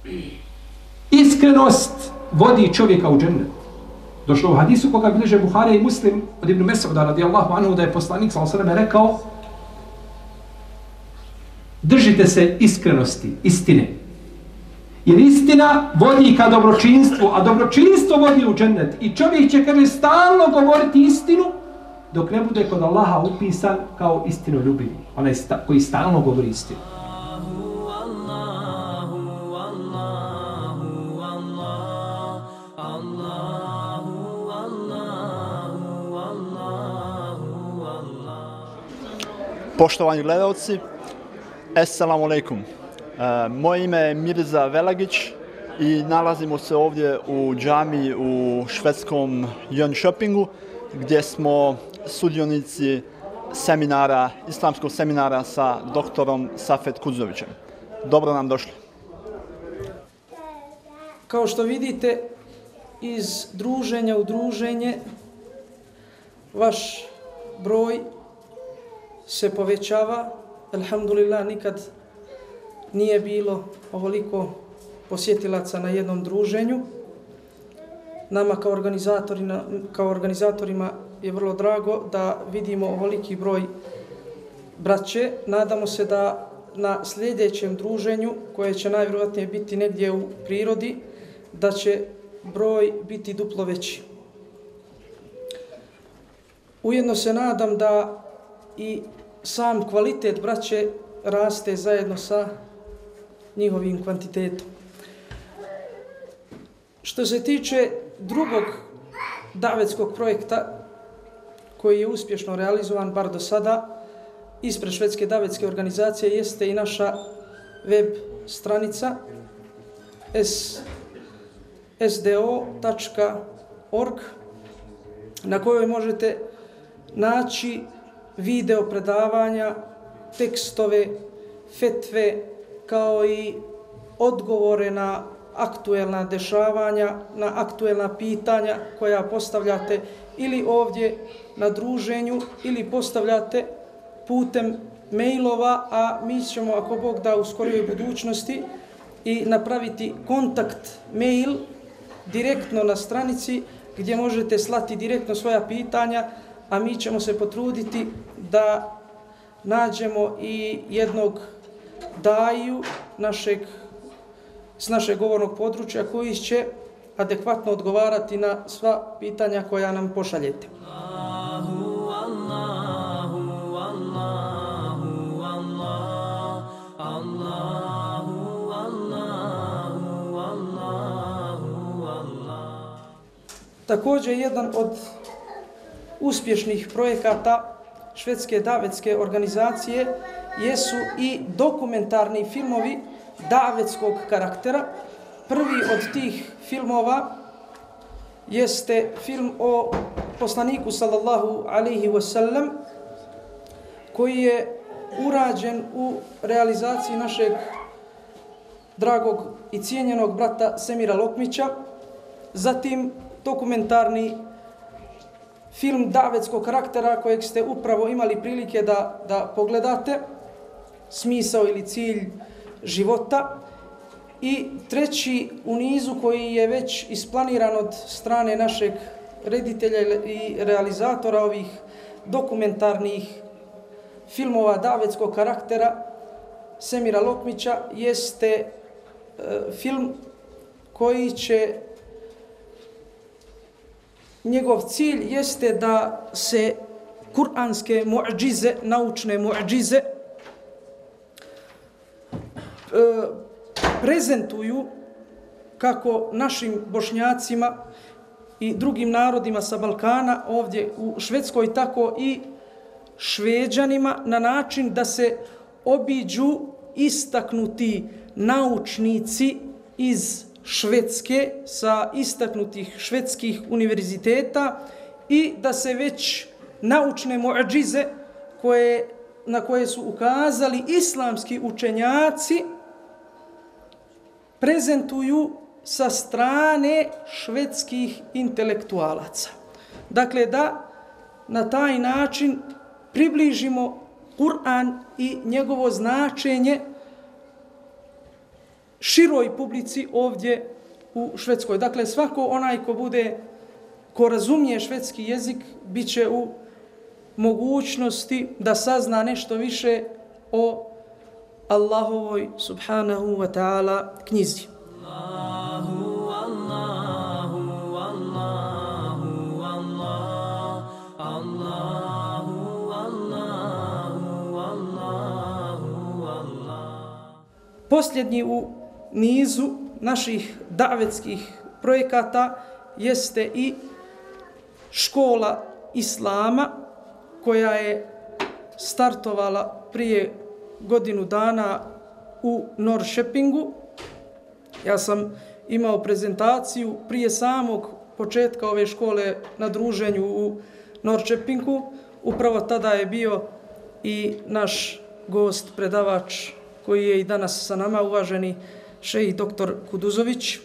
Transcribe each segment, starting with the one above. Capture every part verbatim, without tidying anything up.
Iskrenost vodi čovjeka u džennet. Došlo u hadisu koga bilježe Buhari i Muslim od Ibn Mes'uda radijallahu anhu da je poslanik sallallahu alejhi ve sellem rekao: držite se iskrenosti, istine. Jer istina vodi ka dobročinstvu, a dobročinstvo vodi u džennet. I čovjek će, kaže, stalno govoriti istinu dok ne bude kod Allaha upisan kao istinoljubivi. Onaj sta, koji stalno govori istinu. Poštovani gledalci, assalamu alaikum. E, moje ime je Mirza Velagić i nalazimo se ovdje u džamiji u švedskom Jönköpingu gdje smo sudionici seminara, islamskog seminara sa doktorom Safet Kudzovićem. Dobro nam došli. Kao što vidite, iz druženja u druženje vaš broj se povećava. Alhamdulillah, nikad nije bilo ovoliko posjetilaca na jednom druženju. Nama kao organizatorima, kao organizatorima je vrlo drago da vidimo ovoliki broj braće. Nadamo se da na sljedećem druženju, koje će najvjerojatnije biti negdje u prirodi, da će broj biti duplo veći. Ujedno se nadam da i sam kvalitet braće raste zajedno sa njihovim kvantitetom. Što se tiče drugog davetskog projekta koji je uspješno realizovan, bar do sada, ispred švedske davetske organizacije, jeste i naša web stranica s d o tačka org na kojoj možete naći video predavanja, tekstove, fetve, kao i odgovore na aktuelna dešavanja, na aktuelna pitanja koja postavljate ili ovdje na druženju ili postavljate putem mailova, a mi ćemo, ako Bog da, u skorijoj budućnosti i napraviti kontakt mail direktno na stranici gdje možete slati direktno svoja pitanja, a mi ćemo se potruditi da nađemo i jednog daju našeg, s našeg govornog područja koji će adekvatno odgovarati na sva pitanja koja nam pošaljete. Također, jedan od uspješnih projekata švedske davetske organizacije jesu i dokumentarni filmovi davetskog karaktera. Prvi od tih filmova jeste film o poslaniku sallallahu alaihi wasallam, koji je urađen u realizaciji našeg dragog i cijenjenog brata Semira Lokmića. Zatim dokumentarni film davetskog karaktera kojeg ste upravo imali prilike da, da pogledate, smisao ili cilj života. I treći u nizu koji je već isplaniran od strane našeg reditelja i realizatora ovih dokumentarnih filmova davetskog karaktera Semira Lokmića jeste e, film koji će, njegov cilj jeste da se kuranske mu'džize, naučne mu'džize, e, prezentuju kako našim Bošnjacima i drugim narodima sa Balkana ovdje u Švedskoj, tako i Šveđanima, na način da se obiđu istaknuti naučnici iz Švedske sa istaknutih švedskih univerziteta i da se već naučne mu'džize koje, na koje su ukazali islamski učenjaci prezentuju sa strane švedskih intelektualaca. Dakle, da na taj način približimo Kur'an i njegovo značenje široj publici ovdje u Švedskoj. Dakle, svako onaj ko bude, ko razumije švedski jezik, bit će u mogućnosti da sazna nešto više o Allahovoj subhanahu wa ta'ala knjizi. Allahu, Allahu, Allahu, Allah, Allahu, Allahu, Allahu, Allah. Posljednji u nizu naših davetskih projekata jeste i škola Islama koja je startovala prije godinu dana u Norrköpingu. Ja sam imao prezentaciju prije samog početka ove škole na druženju u Norrköpingu. Upravo tada je bio i naš gost, predavač koji je i danas sa nama, uvaženi šejih doktor Kuduzović.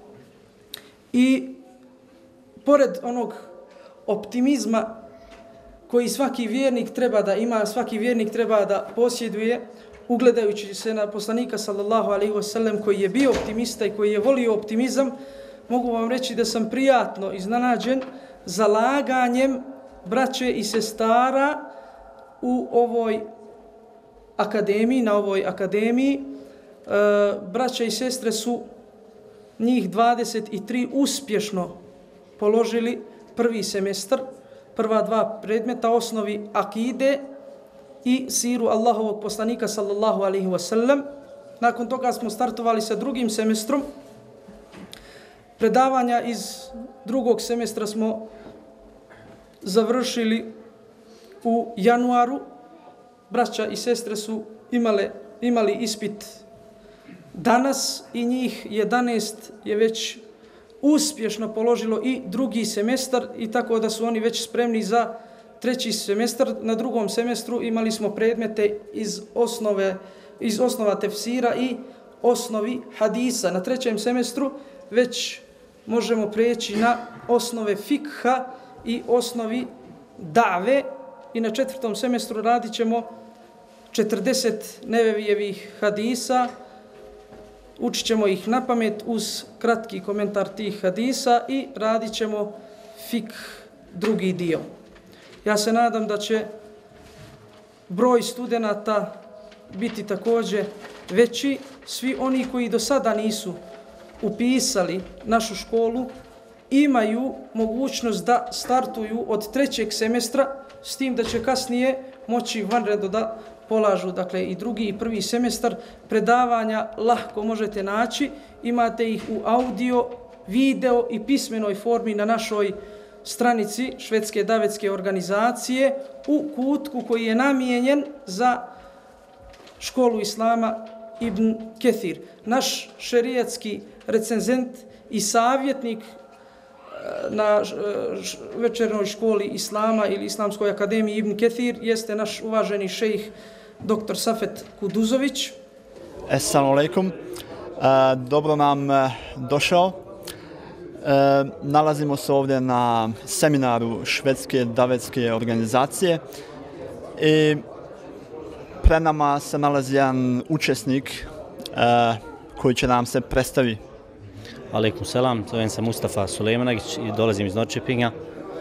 I pored onog optimizma koji svaki vjernik treba da ima, svaki vjernik treba da posjeduje, ugledajući se na poslanika sallallahu alejhi ve sellem koji je bio optimista i koji je volio optimizam, mogu vam reći da sam prijatno iznenađen zalaganjem braće i sestara u ovoj akademiji, na ovoj akademiji. E, braće i sestre su njih dvadeset tri uspješno položili prvi semestar, prva dva predmeta, osnovi akide i siru Allahovog poslanika sallallahu alejhi ve sellem. Nakon toga smo startovali sa drugim semestrom. Predavanja iz drugog semestra smo završili u januaru. Braća i sestre su imale, imali ispit danas i njih jedanaest je već uspješno položilo i drugi semestar, i tako da su oni već spremni za treći semestar. Na drugom semestru imali smo predmete iz osnove, iz osnova tefsira i osnovi hadisa. Na trećem semestru već možemo preći na osnove fikha i osnovi dave, i na četvrtom semestru radit ćemo četrdeset Nevevijevih hadisa. Učit ćemo ih na pamet uz kratki komentar tih hadisa i radit ćemo fik drugi dio. Ja se nadam da će broj studenata biti također veći. Svi oni koji do sada nisu upisali našu školu imaju mogućnost da startuju od trećeg semestra, s tim da će kasnije moći vanredno da polažu, dakle, i drugi i prvi semestar. Predavanja lahko možete naći, imate ih u audio, video i pismenoj formi na našoj stranici Švedske davetske organizacije u kutku koji je namijenjen za školu Islama Ibn Kethir. Naš šerijatski recenzent i savjetnik na večernoj školi Islama ili Islamskoj akademiji Ibn Kethir jeste naš uvaženi šejih doktor Safet Kuduzović. Assalamu alaikum. Dobro nam došao. Nalazimo se ovdje na seminaru Švedske davetske organizacije i pred nama se nalazi jedan učesnik koji će nam se predstaviti. Alaikum selam, zovem se Mustafa Sulejmanagić i dolazim iz Norrköpinga.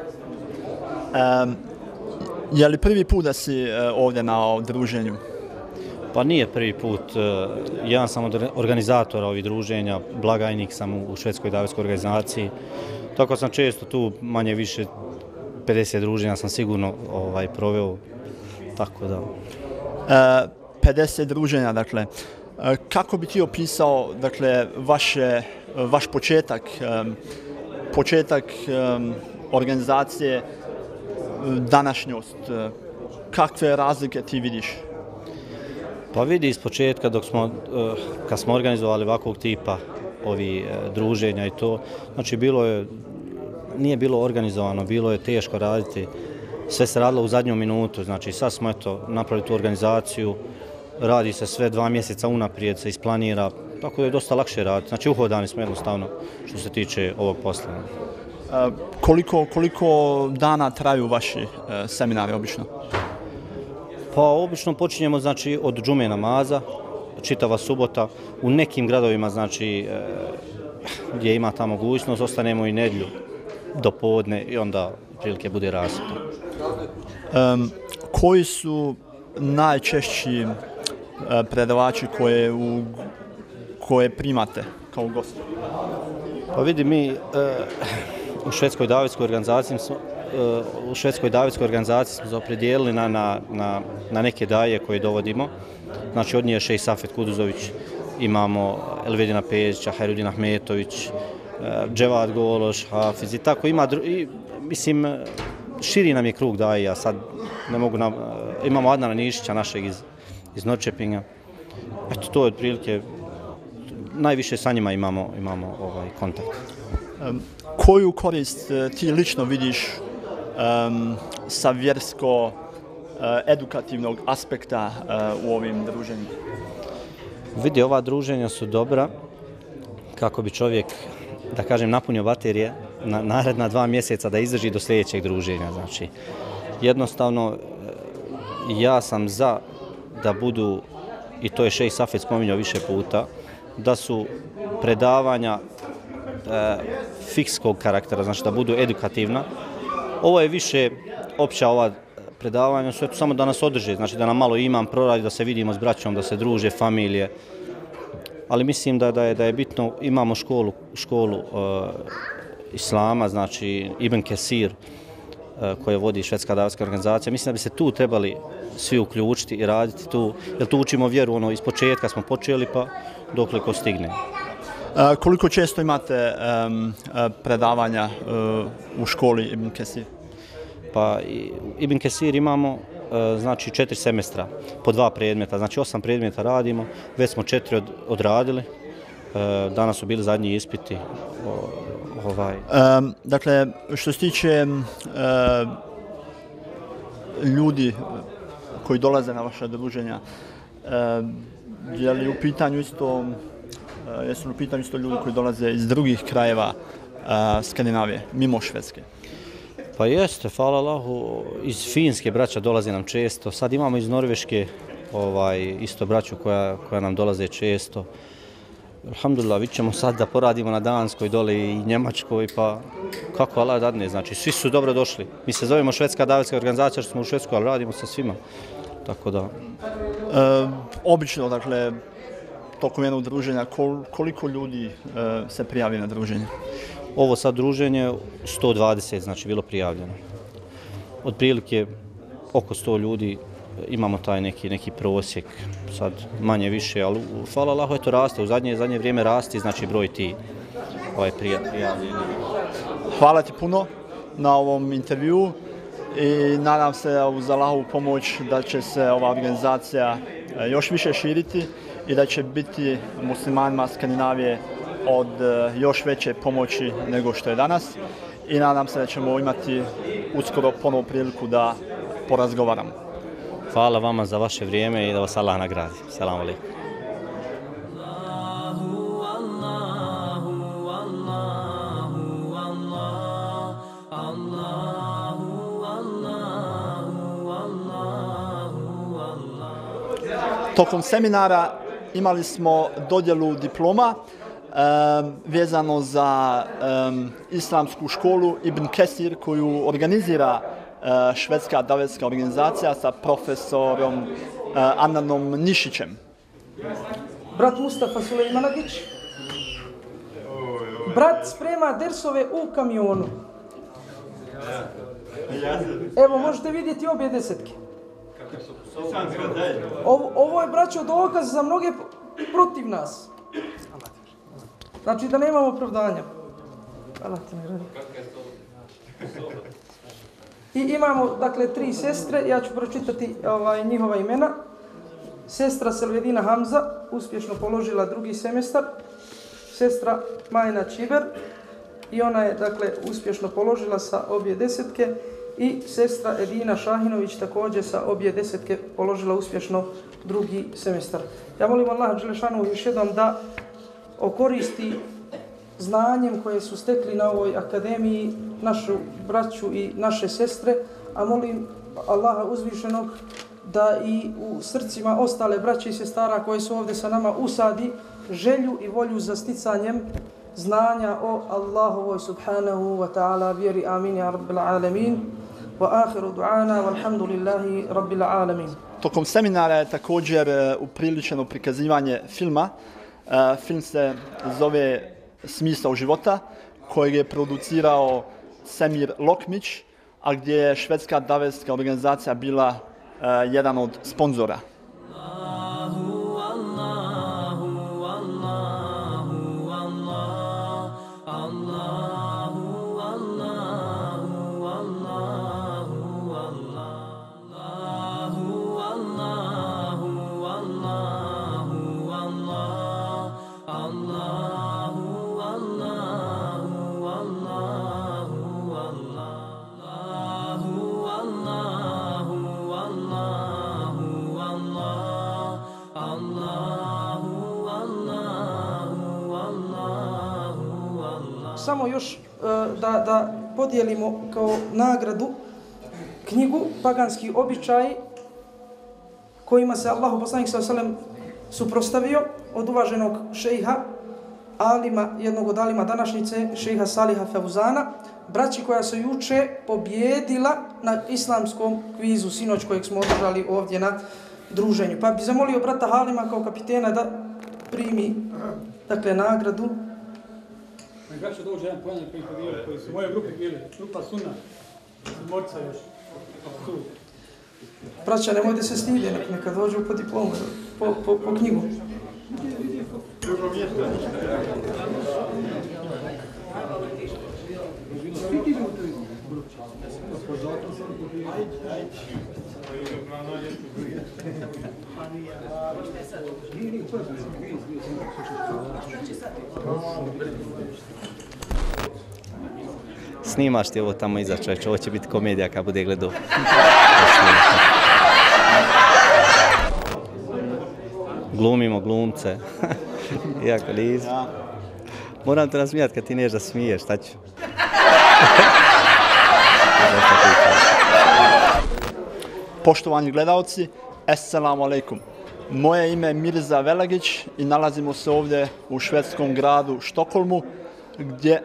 Um, je li prvi put da si uh, ovdje na druženju? Pa nije prvi put. Jedan sam od organizatora ovih druženja, blagajnik sam u Švedskoj davetskoj organizaciji. Tako sam često tu, manje više pedeset druženja sam sigurno ovaj, proveo. Tako da. Uh, pedeset druženja, dakle. Uh, kako bi ti opisao, dakle, vaše, vaš početak, um, početak um, organizacije, današnjost? Uh, kakve razlike ti vidiš? Pa vidi iz početka dok smo, kad smo organizovali ovakvog tipa ovi druženja i to, znači bilo je, nije bilo organizovano, bilo je teško raditi, sve se radilo u zadnju minutu, znači sad smo eto napravili tu organizaciju, radi se sve dva mjeseca unaprijed, se isplanira, tako da je dosta lakše raditi, znači uhodani smo jednostavno što se tiče ovog posla. A, koliko, koliko dana traju vaši e, seminari obično? Pa obično počinjemo znači od džume namaza, čitava subota. U nekim gradovima, znači, gdje ima ta mogućnost, ostanemo i nedjelju do podne i onda prilike bude rasvjeta. Um, koji su najčešći uh, predavači koje, u, koje primate kao gosti? Pa vidi, mi uh, u Švedskoj davetskoj organizaciji smo u Švedskoj davetskoj organizaciji smo se opredijelili na, na, na, na neke daje koje dovodimo. Znači od nje je Šejh Safet Kuduzović, imamo Elvedina Pezića, Hajrudin Ahmetović, Dževad Gološ, Hafiz i tako ima, i, mislim, širi nam je krug daja, sad ne mogu nam, imamo Adnana Nišića našeg iz, iz Norrköpinga. Eto, to je otprilike, najviše sa njima imamo, imamo ovaj, kontakt. Um, koju korist uh, ti lično vidiš um, sa vjersko-edukativnog uh, aspekta uh, u ovim druženjima? Vidi, ova druženja su dobra kako bi čovjek, da kažem, napunio baterije na naredna dva mjeseca da izdrži do sljedećeg druženja. Znači, jednostavno, ja sam za da budu, i to je Šejh Safet spominjao više puta, da su predavanja e, fikskog karaktera, znači da budu edukativna. Ovo je više opća ova predavanja, su samo da nas održe, znači da nam malo imam proradi, da se vidimo s braćom, da se druže, familije. Ali mislim da, da, je, da je bitno, imamo školu, školu uh, Islama, znači Ibn Kesir, uh, koje vodi Švedska davetska organizacija. Mislim da bi se tu trebali svi uključiti i raditi tu, jer tu učimo vjeru, ono, iz početka smo počeli, pa dokle ko stigne. Uh, koliko često imate um, predavanja uh, u školi Ibn Kesir? Pa Ibn Kesir imamo znači četiri semestra po dva predmeta, znači osam predmeta radimo, već smo četiri od, odradili, danas su bili zadnji ispiti. Ovaj. Um, dakle, što se tiče uh, ljudi koji dolaze na vaše druženja, uh, je li u pitanju isto, uh, jesu li u pitanju isto ljudi koji dolaze iz drugih krajeva uh, Skandinavije, mimo Švedske? Pa jeste, hvala Allahu, iz Finske braća dolaze nam često, sad imamo iz Norveške ovaj, isto braću koja, koja nam dolaze često. Alhamdulillah, vi ćemo sad da poradimo na Danskoj dole i Njemačkoj, pa kako Allah dadne, znači svi su dobro došli. Mi se zovemo Švedska davetska organizacija, što smo u Švedskoj, ali radimo sa svima, tako da. E, obično, dakle, tokom jednog druženja, kol, koliko ljudi e, se prijavi na druženje? Ovo sad druženje sto dvadeset, znači bilo prijavljeno. Otprilike oko sto ljudi, imamo taj neki, neki prosjek, sad manje više, ali hvala Allahu, eto raste, u zadnje, zadnje vrijeme rasti, znači broj ti ovaj prijavljeni. Hvala ti puno na ovom intervjuu i nadam se uz Allahovu pomoć da će se ova organizacija još više širiti i da će biti muslimanima Skandinavije od još veće pomoći nego što je danas i nadam se da ćemo imati uskoro ponovo priliku da porazgovaramo. Hvala vama za vaše vrijeme i da vas Allah nagradi. Selam alejkum. Tokom seminara imali smo dodjelu diploma um, vezano za um, islamsku školu Ibn Kesir koju organizira uh, Švedska davetska organizacija sa profesorom uh, Adnanom Nišićem. Brat Mustafa Sulejmanagić. Brat sprema dersove u kamionu. Evo, možete vidjeti obje desetke. Ovo, ovo je, braćo, dokaz za mnoge protiv nas. Znači da nemamo opravdanja. I imamo, dakle, tri sestre, ja ću pročitati ovaj, njihova imena. Sestra Selvedina Hamza, uspješno položila drugi semestar. Sestra Majna Čiber, i ona je, dakle, uspješno položila sa obje desetke. I sestra Edina Šahinović također sa obje desetke položila uspješno drugi semestar. Ja molim Allaha dželešanu još jednom da okoristi znanjem koje su stekli na ovoj akademiji našu braću i naše sestre, a molim Allaha uzvišenog da i u srcima ostale braće i sestara koje su ovdje sa nama usadi želju i volju za sticanjem znanja o Allahovoj subhanahu wa ta'ala vjeri. Amin ja rabbil alamin. Wa akhiru du'ana walhamdulillahi rabbil alamin. Tokom seminara je također upriličeno prikazivanje filma. Film se zove Smisao života, kojeg je producirao Semir Lokmić, a gdje je švedska davetska organizacija bila jedan od sponzora. Samo još da, da podijelimo kao nagradu knjigu Paganski običaji kojima se Allahu poslanik sallallahu alejhi ve sellem suprotstavio od uvaženog šejha alima, jednog od alima današnjice, šejha Saliha Feuzana, braći koja su juče pobjedila na islamskom kvizu sinoć kojeg smo održali ovdje na druženju. Pa bih zamolio brata Halima kao kapitena da primi dakle nagradu. Braćo, dođe jedan pojedinac koji pobijeli, koji su u mojoj grupi bili, grupa Sunna, morca još, tu. Braća, nemojte se stidjeti, nek, neka dođu po diplomu, po, po, po knjigu. Snimaš ti ovo tamo iza, čovječe, ovo će biti komedija kad bude gledao. Glumimo glumce. Iako nisu. Moram te nasmijati kad ti neš da smiješ, šta ću? Poštovani gledalci, assalamu alaikum. Moje ime je Mirza Velagić i nalazimo se ovdje u švedskom gradu Štokholmu, gdje...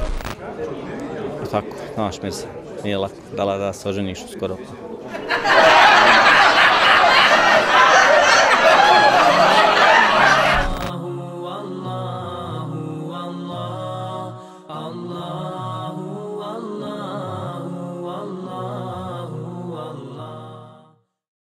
Tako, znaš Mirza, nije lako da se oženiš uskoro.